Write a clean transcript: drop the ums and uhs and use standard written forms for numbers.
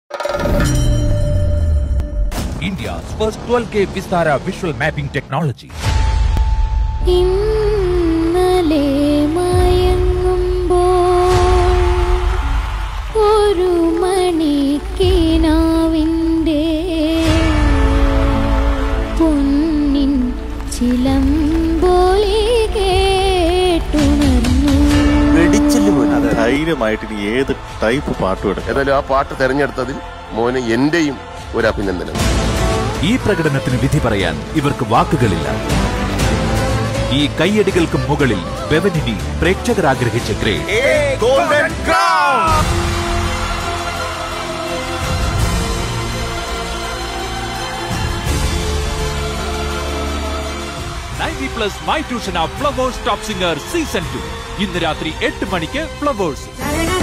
India's first 12K Vistara visual mapping technology. ഇന്നലെ മയങ്ങുമ്പോൾ ഒരു മണിക്കിനാവിൻ്റെ പൊന്നിൻ ചിലമ്പൊലി കേട്ടുണർന്നു. ധൈര്യമായിട്ട് ഇനി ഏത് ടൈപ്പ് പാട്ടും എടുക്കാം. ഏതായാലും ആ പാട്ട് തെരഞ്ഞെടുത്തതിൽ മോന് എന്റെയും ഒരു അഭിനന്ദനം. ഈ പ്രകടനത്തിന് വിധി പറയാൻ ഇവർക്ക് വാക്കുകളില്ല. ഈ കയ്യടികൾക്ക് മുകളിൽ ബെവനിനി പ്രേക്ഷകർ ആഗ്രഹിച്ച grade golden crown. +90 my tuition flowers top singer season 2 ഇന്ന് രാത്രി 8 മണിക്ക് ഫ്ലവേഴ്സ്.